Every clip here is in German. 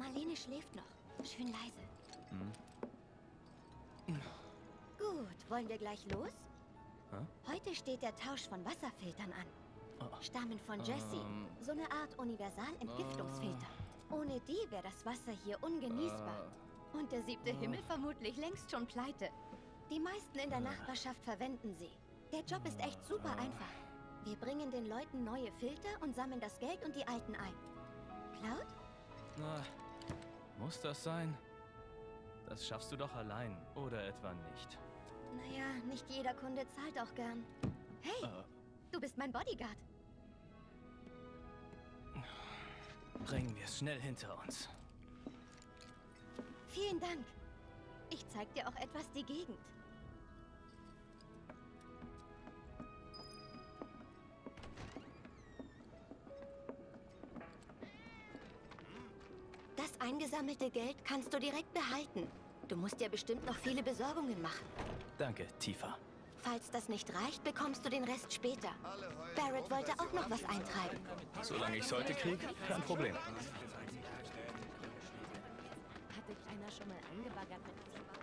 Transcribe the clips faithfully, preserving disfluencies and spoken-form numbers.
Marlene schläft noch. Schön leise. Hm. Gut, wollen wir gleich los? Hä? Heute steht der Tausch von Wasserfiltern an. Oh. Stammen von Jessie. Ähm. So eine Art Universal-Entgiftungsfilter. Ohne die wäre das Wasser hier ungenießbar. Und der siebte Himmel vermutlich längst schon pleite. Die meisten in der Nachbarschaft verwenden sie. Der Job ist echt super einfach. Wir bringen den Leuten neue Filter und sammeln das Geld und die alten ein. Cloud? Na, muss das sein? Das schaffst du doch allein, oder etwa nicht? Naja, nicht jeder Kunde zahlt auch gern. Hey, Äh. du bist mein Bodyguard. Bringen wir es schnell hinter uns. Vielen Dank. Ich zeig dir auch etwas die Gegend. Das eingesammelte Geld kannst du direkt behalten. Du musst ja bestimmt noch viele Besorgungen machen. Danke, Tifa. Falls das nicht reicht, bekommst du den Rest später. Barrett wollte auch noch was eintreiben. Solange ich heute krieg, kein Problem. Hat dich einer schon mal angebaggert mit diesem Bau?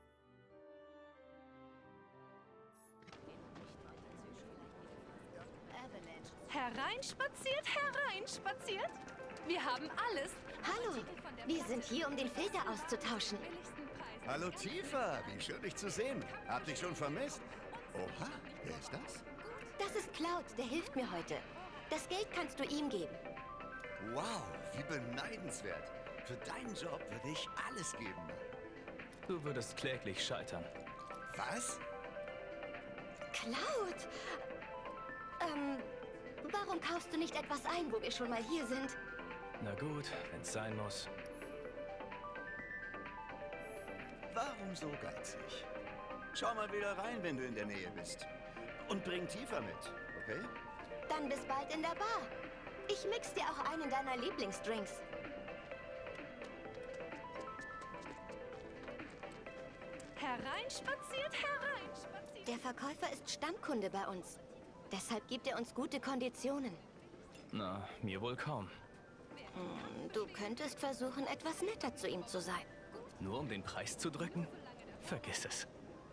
Hereinspaziert, hereinspaziert. Wir haben alles. Hallo, wir sind hier, um den Filter auszutauschen. Hallo Tifa, wie schön dich zu sehen. Hab dich schon vermisst. Oha, wer ist das? Das ist Cloud, der hilft mir heute. Das Geld kannst du ihm geben. Wow, wie beneidenswert. Für deinen Job würde ich alles geben. Du würdest kläglich scheitern. Was? Cloud! Ähm, warum kaufst du nicht etwas ein, wo wir schon mal hier sind? Na gut, wenn's sein muss. Warum so geizig? Schau mal wieder rein, wenn du in der Nähe bist. Und bring Tifa mit, okay? Dann bis bald in der Bar. Ich mix dir auch einen deiner Lieblingsdrinks. Hereinspaziert, hereinspaziert. Der Verkäufer ist Stammkunde bei uns. Deshalb gibt er uns gute Konditionen. Na, mir wohl kaum. Du könntest versuchen, etwas netter zu ihm zu sein. Nur um den Preis zu drücken? Vergiss es.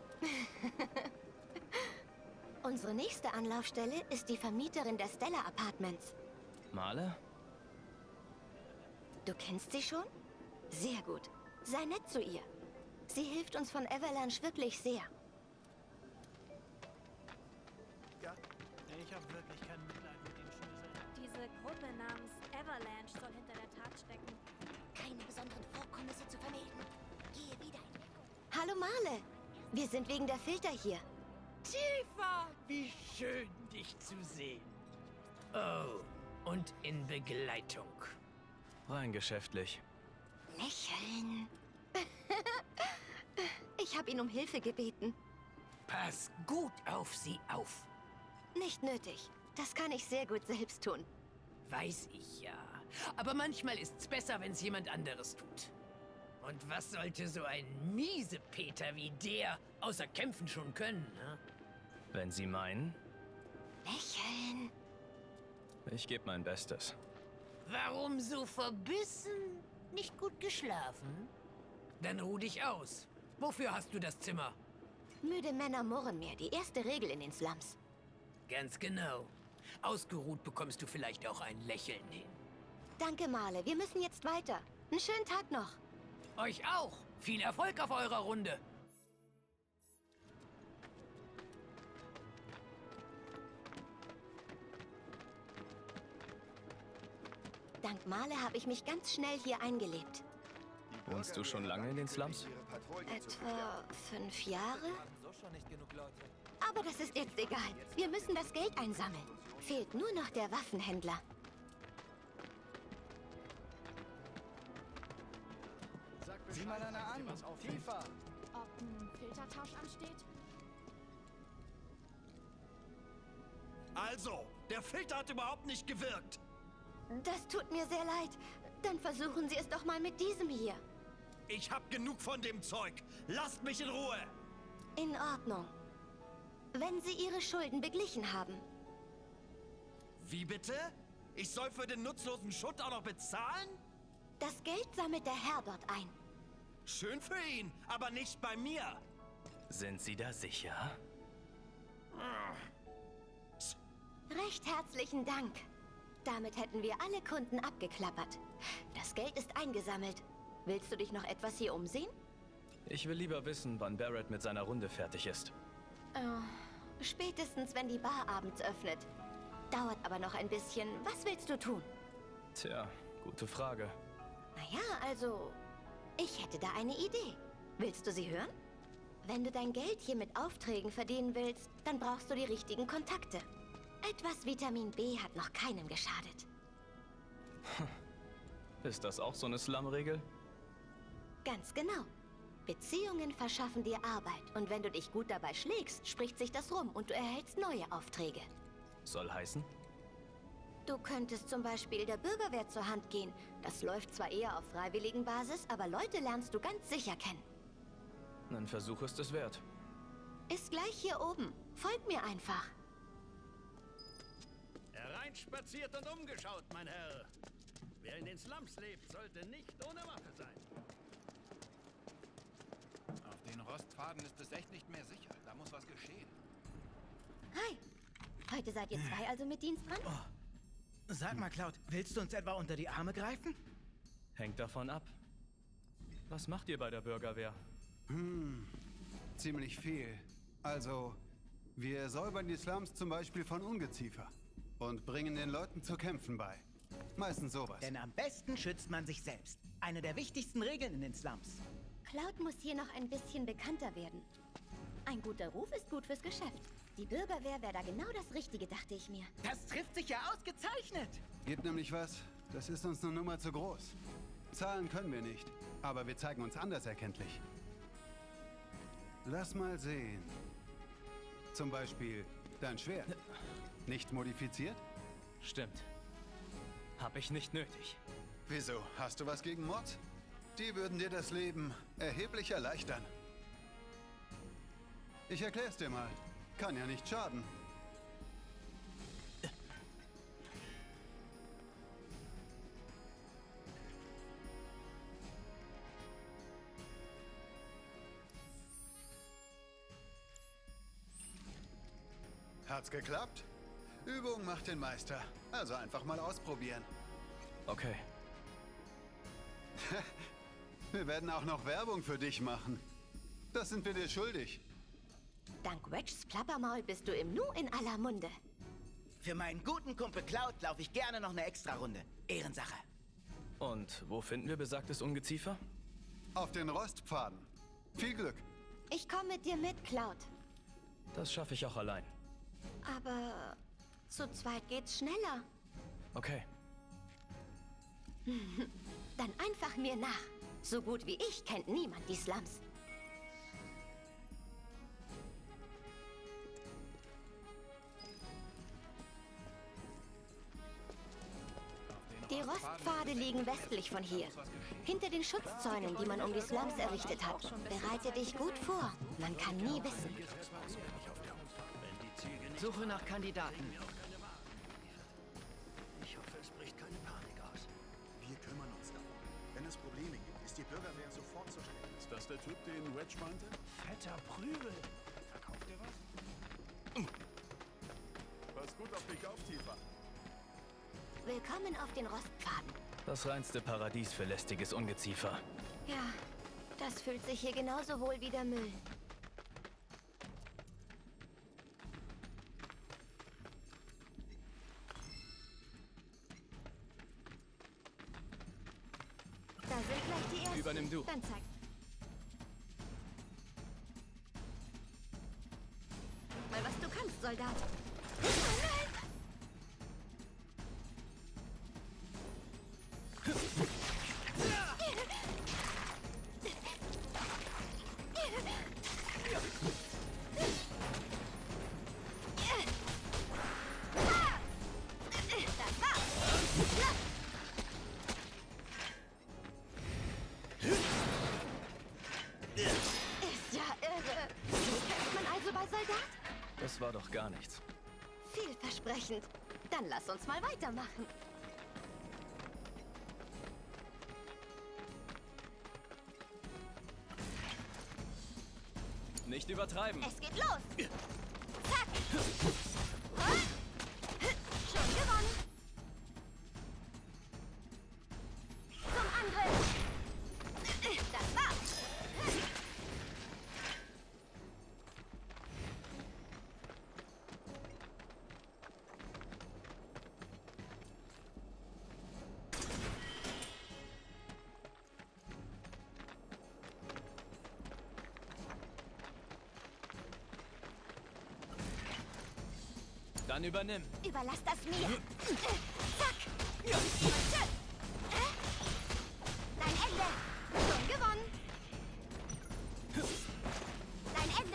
Unsere nächste Anlaufstelle ist die Vermieterin der Stella Apartments. Male? Du kennst sie schon? Sehr gut. Sei nett zu ihr. Sie hilft uns von Avalanche wirklich sehr. Ja. Ich habe wirklich kein Mitleid mit den Schnöseln. Diese Gruppe namens Avalanche soll hinter der Tat stecken. Keine besonderen Vorkommnisse zu vermelden. Gehe wieder in Deckung. Hallo Marle. Wir sind wegen der Filter hier. Tifa, wie schön, dich zu sehen. Oh, und in Begleitung. Rein geschäftlich. Lächeln. Ich habe ihn um Hilfe gebeten. Pass gut auf sie auf. Nicht nötig. Das kann ich sehr gut selbst tun. Weiß ich ja. Aber manchmal ist's besser, wenn's jemand anderes tut. Und was sollte so ein Miesepeter wie der außer kämpfen schon können, ne? Wenn Sie meinen, Lächeln. ich gebe mein Bestes. Warum so verbissen? Nicht gut geschlafen? Dann ruh dich aus. Wofür hast du das Zimmer? Müde Männer murren mehr. Die erste Regel in den Slums. Ganz genau. Ausgeruht bekommst du vielleicht auch ein Lächeln hin. Danke, Marle. Wir müssen jetzt weiter. Einen schönen Tag noch. Euch auch. Viel Erfolg auf eurer Runde. Dank Marle habe ich mich ganz schnell hier eingelebt. Wohnst du schon lange in den Slums? Etwa fünf Jahre? Aber das ist jetzt egal. Wir müssen das Geld einsammeln. Fehlt nur noch der Waffenhändler. Sieh mal einer an, Tifa. Ob ein Filtertausch ansteht? Also, der Filter hat überhaupt nicht gewirkt. Das tut mir sehr leid. Dann versuchen Sie es doch mal mit diesem hier. Ich hab genug von dem Zeug. Lasst mich in Ruhe. In Ordnung. Wenn Sie Ihre Schulden beglichen haben. Wie bitte? Ich soll für den nutzlosen Schutt auch noch bezahlen? Das Geld sammelt der Herr dort ein. Schön für ihn, aber nicht bei mir. Sind Sie da sicher? Recht herzlichen Dank. Damit hätten wir alle Kunden abgeklappert. Das Geld ist eingesammelt. Willst du dich noch etwas hier umsehen? Ich will lieber wissen, wann Barrett mit seiner Runde fertig ist. Oh, spätestens, wenn die Bar abends öffnet. Dauert aber noch ein bisschen. Was willst du tun? Tja, gute Frage. Naja, also, ich hätte da eine Idee. Willst du sie hören? Wenn du dein Geld hier mit Aufträgen verdienen willst, dann brauchst du die richtigen Kontakte. Etwas Vitamin B hat noch keinem geschadet. Ist das auch so eine Slum-Regel? Ganz genau. Beziehungen verschaffen dir Arbeit. Und wenn du dich gut dabei schlägst, spricht sich das rum und du erhältst neue Aufträge. Soll heißen? Du könntest zum Beispiel der Bürgerwehr zur Hand gehen. Das läuft zwar eher auf freiwilligen Basis, aber Leute lernst du ganz sicher kennen. Ein Versuch ist es wert. Ist gleich hier oben. Folg mir einfach. Hereinspaziert und umgeschaut, mein Herr. Wer in den Slums lebt, sollte nicht ohne Waffe sein. Auf den Rostpfaden ist es echt nicht mehr sicher. Da muss was geschehen. Hi. Heute seid ihr zwei also mit Dienst dran? Oh. Sag mal, Cloud, willst du uns etwa unter die Arme greifen? Hängt davon ab. Was macht ihr bei der Bürgerwehr? Hm, ziemlich viel. Also, wir säubern die Slums zum Beispiel von Ungeziefer und bringen den Leuten zu kämpfen bei. Meistens sowas. Denn am besten schützt man sich selbst. Eine der wichtigsten Regeln in den Slums. Cloud muss hier noch ein bisschen bekannter werden. Ein guter Ruf ist gut fürs Geschäft. Die Bürgerwehr wäre da genau das Richtige, dachte ich mir. Das trifft sich ja ausgezeichnet. Gibt nämlich was, das ist uns eine Nummer zu groß. Zahlen können wir nicht, aber wir zeigen uns anders erkenntlich. Lass mal sehen. Zum Beispiel dein Schwert. Nicht modifiziert? Stimmt. Hab ich nicht nötig. Wieso? Hast du was gegen Mods? Die würden dir das Leben erheblich erleichtern. Ich erklär's dir mal. Kann ja nicht schaden. Hat's geklappt? Übung macht den Meister. Also einfach mal ausprobieren. Okay. Wir werden auch noch Werbung für dich machen. Das sind wir dir schuldig. Dank Wedges Plappermaul bist du im Nu in aller Munde. Für meinen guten Kumpel Cloud laufe ich gerne noch eine Extra-Runde. Ehrensache. Und wo finden wir besagtes Ungeziefer? Auf den Rostpfaden. Viel Glück. Ich komme mit dir mit, Cloud. Das schaffe ich auch allein. Aber zu zweit geht's schneller. Okay. Dann einfach mir nach. So gut wie ich kennt niemand die Slums. Die Rostpfade liegen westlich von hier. Hinter den Schutzzäunen, die man um die Slums errichtet hat. Bereite dich gut vor. Man kann nie wissen. Suche nach Kandidaten. Ich hoffe, es bricht keine Panik aus. Wir kümmern uns darum. Wenn es Probleme gibt, ist die Bürgerwehr sofort zur Stelle. Ist das der Typ, den Wedge meinte? Fetter Prügel. Verkauft ihr was? Pass gut auf dich auf, Tifa. Willkommen auf den Rostpfaden. Das reinste Paradies für lästiges Ungeziefer. Ja, das fühlt sich hier genauso wohl wie der Müll. Da sind gleich die ersten. Übernimm du. Dann zeig. Mal was du kannst, Soldat. Das war doch gar nichts. Vielversprechend. Dann lass uns mal weitermachen. Nicht übertreiben. Es geht los. Zack. Schon gewonnen. Zum Angriff. Das war's. Dann übernimm. Überlass das mir. Zack. Tschüss. Dein Ende. Schon gewonnen. Dein Ende.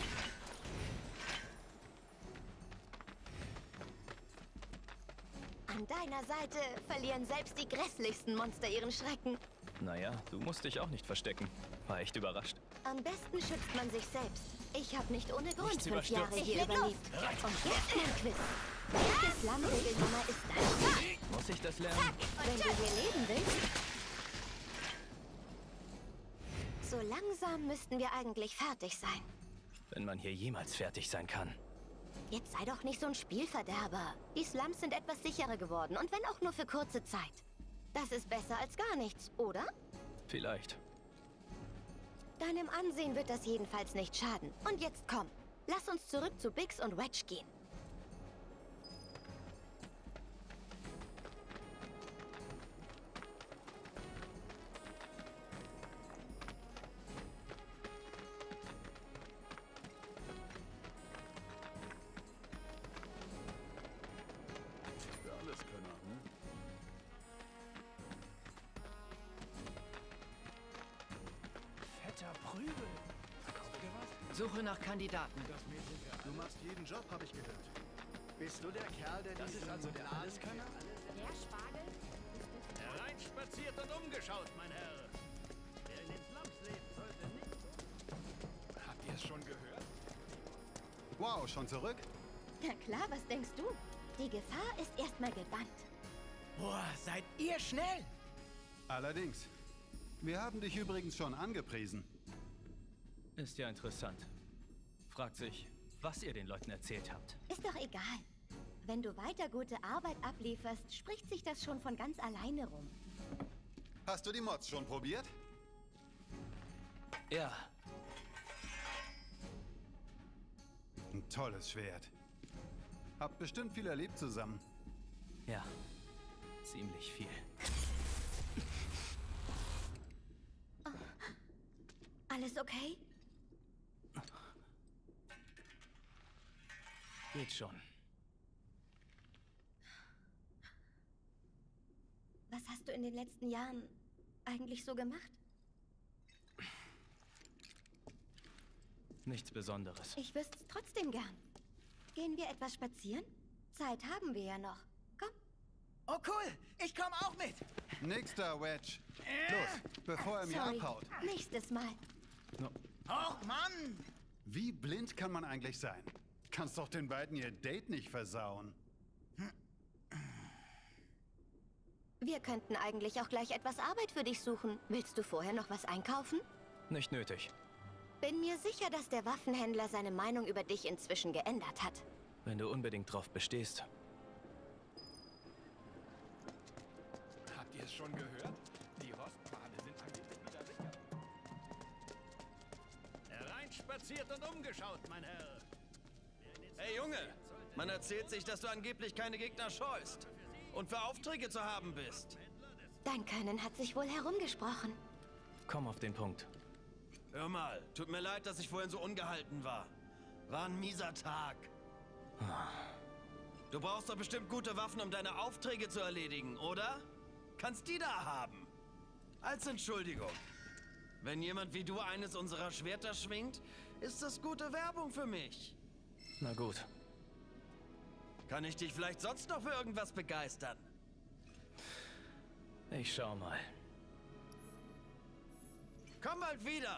An deiner Seite verlieren selbst die grässlichsten Monster ihren Schrecken. Naja, du musst dich auch nicht verstecken. War echt überrascht. Am besten schützt man sich selbst. Ich habe nicht ohne Grund Nichts fünf Jahre überstürzt. hier überlebt. Und jetzt mein Quiz. Welche Slum-Regelnummer ist das? Muss ich das lernen? Zack. Wenn du hier leben willst. So langsam müssten wir eigentlich fertig sein. Wenn man hier jemals fertig sein kann. Jetzt sei doch nicht so ein Spielverderber. Die Slums sind etwas sicherer geworden und wenn auch nur für kurze Zeit. Das ist besser als gar nichts, oder? Vielleicht. Deinem Ansehen wird das jedenfalls nicht schaden. Und jetzt komm, lass uns zurück zu Biggs und Wedge gehen. Der Alleskönner, hm? Fetter Prügel. Verkauft ihr was? Suche nach Kandidaten. Du machst jeden Job, habe ich gehört. Bist du der Kerl, der das ist also der Alleskönner? Der Spargel? Hereinspaziert und umgeschaut, mein Herr. Wer in den Slums lebt, sollte nicht... Habt ihr es schon gehört? Wow, schon zurück? Na klar, was denkst du? Die Gefahr ist erstmal gebannt. Boah, seid ihr schnell! Allerdings. Wir haben dich übrigens schon angepriesen. Ist ja interessant. Fragt sich, was ihr den Leuten erzählt habt. Ist doch egal. Wenn du weiter gute Arbeit ablieferst, spricht sich das schon von ganz alleine rum. Hast du die Mods schon probiert? Ja, Ein tolles Schwert. Habt bestimmt viel erlebt zusammen. ja. Ziemlich viel. Alles okay? Geht schon. Was hast du in den letzten Jahren eigentlich so gemacht? Nichts Besonderes. Ich wüsste es trotzdem gern. Gehen wir etwas spazieren? Zeit haben wir ja noch. Komm. Oh cool, ich komme auch mit. Nix da, Wedge. Los, bevor er mir Sorry. abhaut. Nächstes Mal. Och Mann! Wie blind kann man eigentlich sein? Kannst doch den beiden ihr Date nicht versauen. Wir könnten eigentlich auch gleich etwas Arbeit für dich suchen. Willst du vorher noch was einkaufen? Nicht nötig. Bin mir sicher, dass der Waffenhändler seine Meinung über dich inzwischen geändert hat. Wenn du unbedingt drauf bestehst. Habt ihr es schon gehört? Die Rostpfade sind angeblich wieder sicher. Hereinspaziert und umgeschaut, mein Herr. Hey Junge, man erzählt sich, dass du angeblich keine Gegner scheust und für Aufträge zu haben bist. Dein Können hat sich wohl herumgesprochen. Komm auf den Punkt. Hör mal, tut mir leid, dass ich vorhin so ungehalten war. War ein mieser Tag. Du brauchst doch bestimmt gute Waffen, um deine Aufträge zu erledigen, oder? Kannst die da haben. Als Entschuldigung. Wenn jemand wie du eines unserer Schwerter schwingt, ist das gute Werbung für mich. Na gut. Kann ich dich vielleicht sonst noch für irgendwas begeistern? Ich schau mal. Komm bald wieder!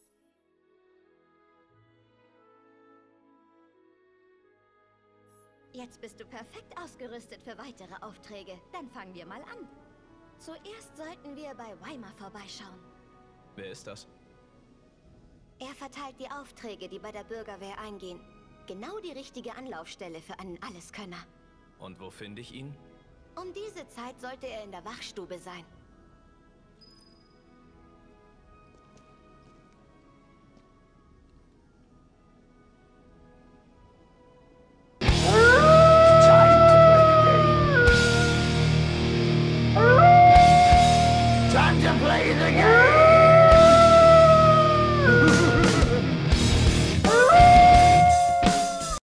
Jetzt bist du perfekt ausgerüstet für weitere Aufträge. Dann fangen wir mal an. Zuerst sollten wir bei Weimar vorbeischauen. Wer ist das? Er verteilt die Aufträge, die bei der Bürgerwehr eingehen. Genau die richtige Anlaufstelle für einen Alleskönner. Und wo finde ich ihn? Um diese Zeit sollte er in der Wachstube sein.